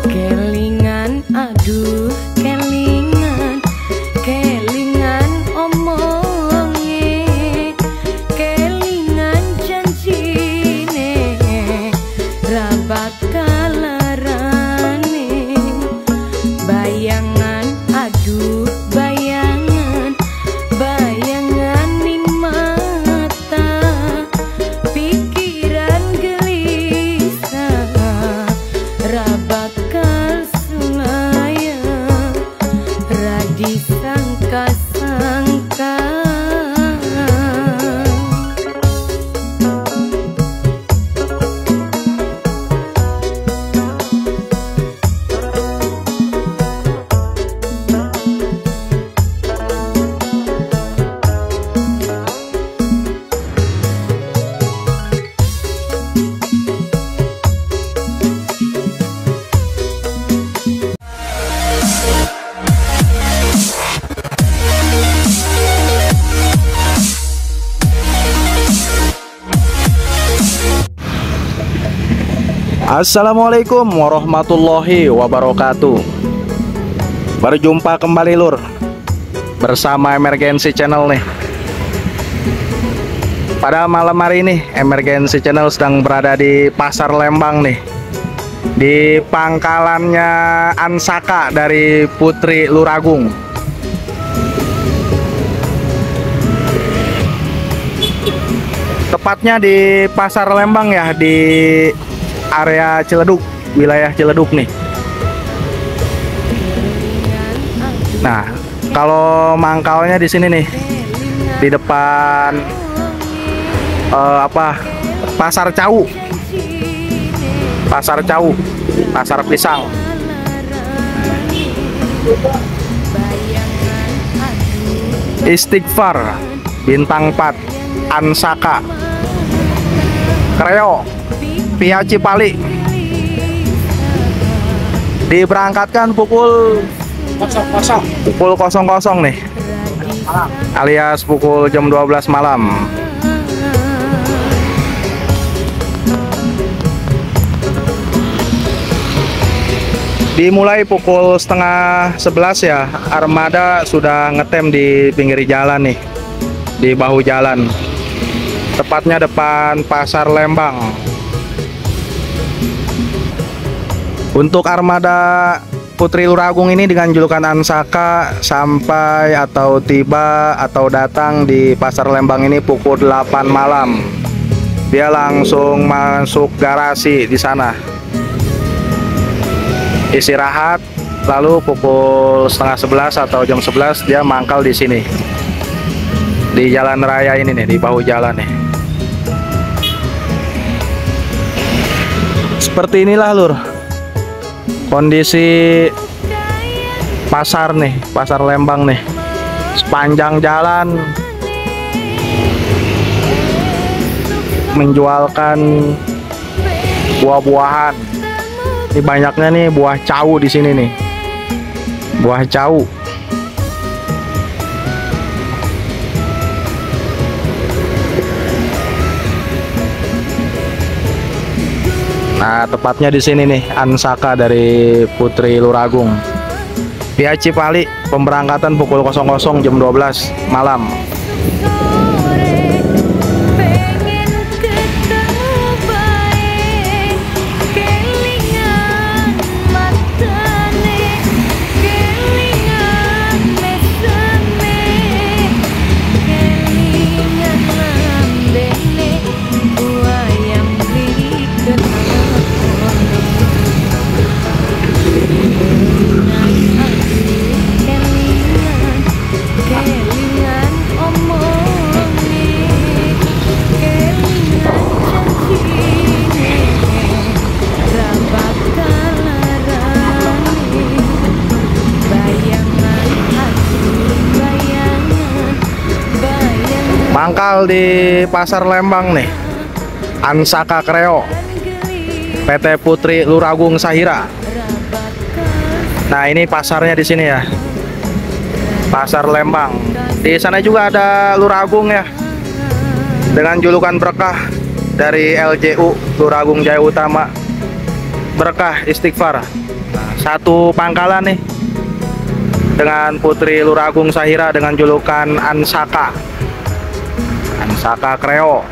Kelingan, aduh kelingan, kelingan omonge, kelingan janjine, ra bakal larane. Bayangan, aduh bayangan, bayangan ning mata, pikiran gelisah, ra bakal sulaya, ra disangka-sangka. Assalamualaikum warahmatullahi wabarakatuh. Berjumpa kembali lur bersama Emergency Channel nih. Pada malam hari ini Emergency Channel sedang berada di Pasar Lembang nih, di pangkalannya Ansaka dari Putri Luragung. Tepatnya di Pasar Lembang ya, di area Ciledug, wilayah Ciledug nih. Nah, kalau mangkalnya di sini nih, di depan Pasar Cau, Pasar Cau, Pasar Pisang. Istighfar, Bintang 4, Ansaka, Kreo, Pihak Cipali. Diberangkatkan pukul 00 nih, alias pukul jam 12 malam. Dimulai pukul setengah 11 ya, armada sudah ngetem di pinggir jalan nih, di bahu jalan, tepatnya depan Pasar Lembang. Untuk armada Putri Luragung ini dengan julukan Ansaka sampai atau tiba atau datang di Pasar Lembang ini pukul 8 malam. Dia langsung masuk garasi di sana, istirahat, lalu pukul setengah 11 atau jam 11 dia mangkal di sini, di jalan raya ini nih, di bahu jalan nih. Seperti inilah lur kondisi pasar nih, Pasar Lembang nih. Sepanjang jalan menjualkan buah-buahan. Ini banyaknya nih buah cau di sini nih, buah cau. Nah, tepatnya di sini nih, Ansaka dari Putri Luragung. Pihak Cipali, pemberangkatan pukul 00 jam 12 malam. Mangkal di Pasar Lembang nih, Ansaka Kreo, PT Putri Luragung Sahira. Nah, ini pasarnya di sini ya, Pasar Lembang. Di sana juga ada Luragung ya, dengan julukan berkah dari LJU Luragung Jaya Utama, berkah istighfar. satu pangkalan nih dengan Putri Luragung Sahira dengan julukan Ansaka Kreo.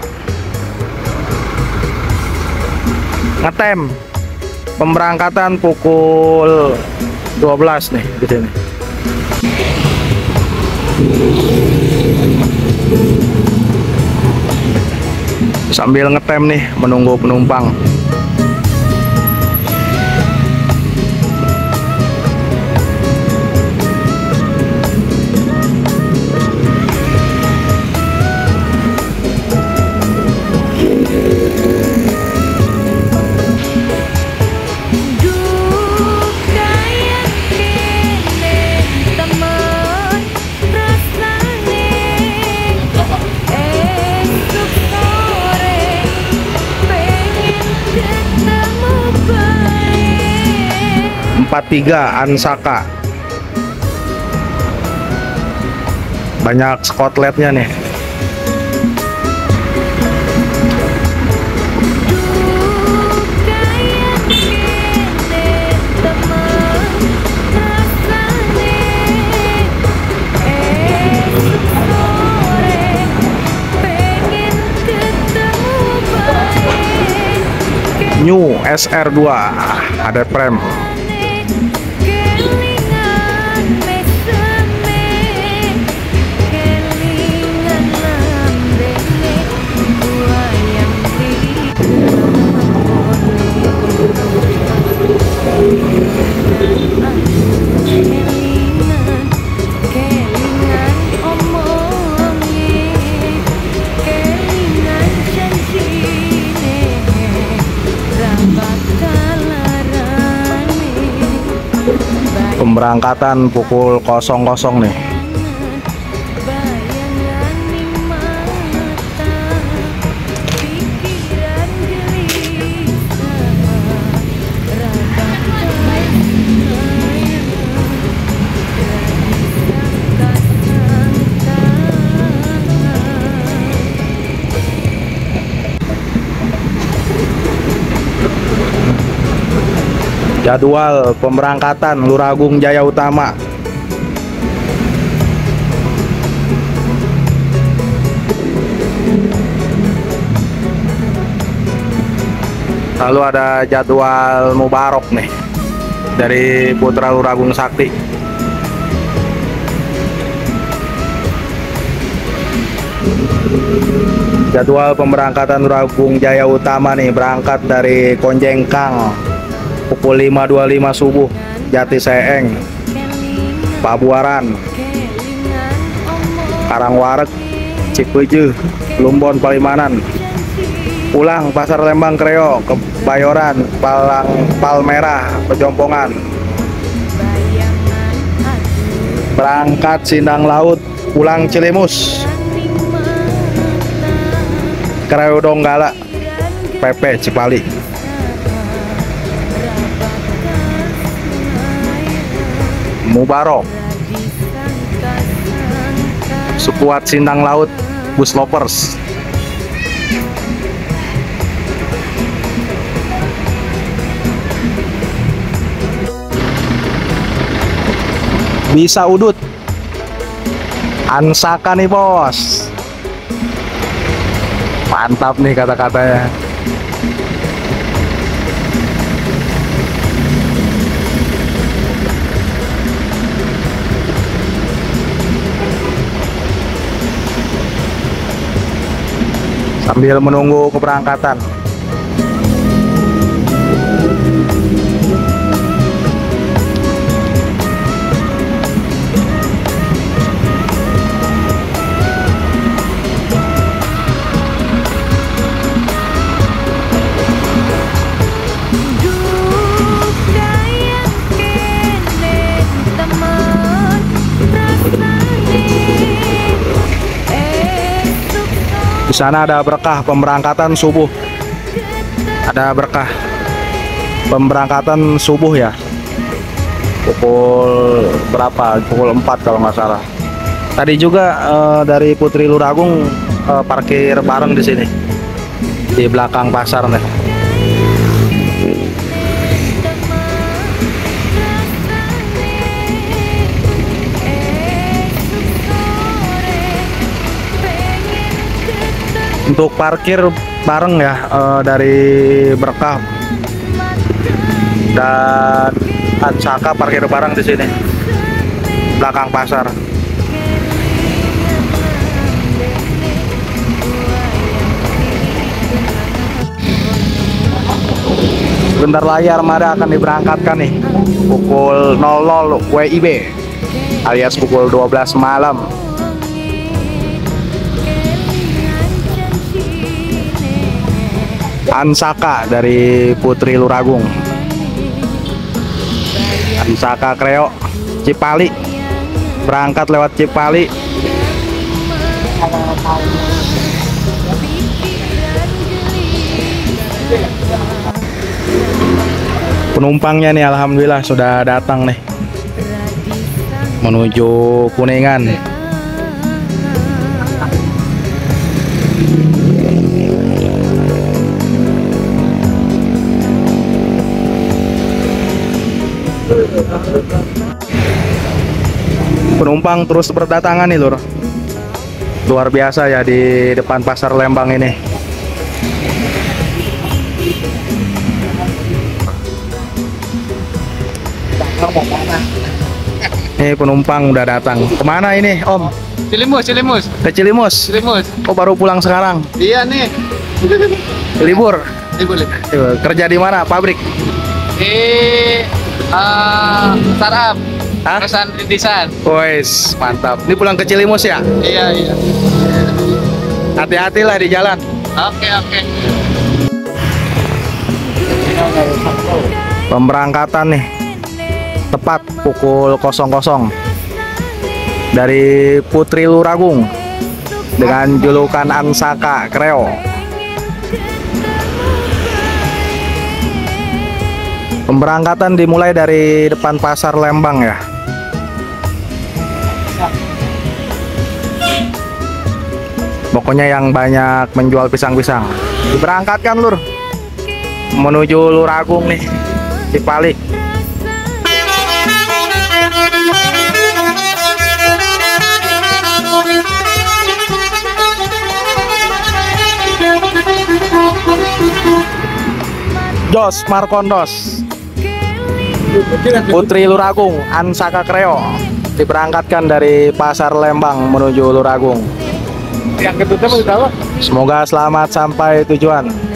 Ngetem pemberangkatan pukul 12 nih di sini. Sambil ngetem nih menunggu penumpang. Tiga Ansaka, banyak skotletnya nih. New SR2 ada prem. Pemberangkatan pukul 00 nih. Jadwal pemberangkatan Luragung Jaya Utama. Lalu ada jadwal Mubarok nih dari Putra Luragung Sakti. Jadwal pemberangkatan Luragung Jaya Utama nih, berangkat dari Konjengkang pukul 5.25 subuh, Jati Seeng, Pabuaran, Karangwarek, Cipeuje, Plumbon, Palimanan, pulang Pasar Lembang Kreo, Kebayoran, Palmerah, Pejompongan, berangkat Sindang Laut, pulang Cilimus, Kreo Donggala, PP Cipali. Mubarok, Sukuat Sindang Laut, Bus Lovers. Bisa udut, Ansaka nih bos. Mantap nih kata-katanya. Sambil menunggu keberangkatan. Di sana ada berkah pemberangkatan subuh. Ada berkah pemberangkatan subuh ya. Pukul berapa? Pukul 4 kalau nggak salah. Tadi juga dari Putri Luragung parkir bareng di sini. Di belakang pasar nih. Untuk parkir bareng ya, dari Berkah dan Ansaka parkir bareng di sini belakang pasar. Bentar lagi armada akan diberangkatkan nih pukul 00 WIB alias pukul 12 malam. Ansaka dari Putri Luragung, Ansaka Kreo Cipali, berangkat lewat Cipali. Penumpangnya nih alhamdulillah sudah datang nih menuju Kuningan. Penumpang terus berdatangan nih lur, luar biasa ya di depan pasar Lembang ini. Nih penumpang udah datang. Kemana ini Om? Cilimus. Ke Cilimus. Oh baru pulang sekarang? Iya nih. Libur? Libur. Kerja di mana? Pabrik? Di startup. Hah? Perusahaan rintisan. Wes mantap. Ini pulang ke Cilimus ya? Iya. Hati-hatilah di jalan. Oke. Pemberangkatan nih tepat pukul 00 dari Putri Luragung dengan julukan Ansaka Kreo. Pemberangkatan dimulai dari depan pasar Lembang ya. Pokoknya yang banyak menjual pisang-pisang diberangkatkan lur menuju Luragung nih, Cipali. Jos Markondos Putri Luragung Ansaka Kreo diberangkatkan dari pasar Lembang menuju Luragung. Yang kedua mau tahu? Semoga selamat sampai tujuan.